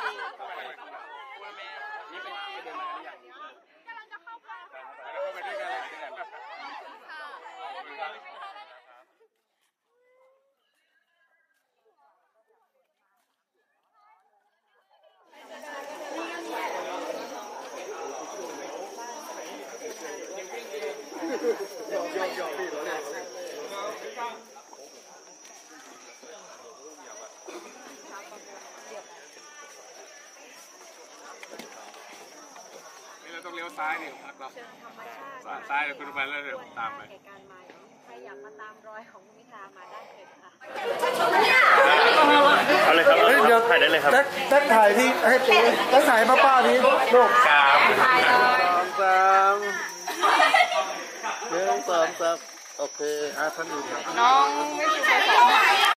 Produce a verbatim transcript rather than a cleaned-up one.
นี่เป็นเดินมาหรือยังกำลังจะเข้าไปแล้วเข้าไปด้วยกันเลยยอมยอมยอมพี่เราเนี่ยนี่เราต้องเลี้ยวซ้ายนี่ครับเราซ้ายเดี๋ยวคุณไปแล้วเดี๋ยวตามไปใครอยากมาตามรอยของคุณพิธามาได้เลยค่ะเอาเลยครับเดี๋ยวถ่ายได้เลยครับแท็กถ่ายที่ให้ปูแท็กถ่ายป้าป้านี้ลูกสามถ่ายเลยสามหนึ่งสองสามโอเคอ่ะท่านอื่นครับน้องไม่ถูกไปสอง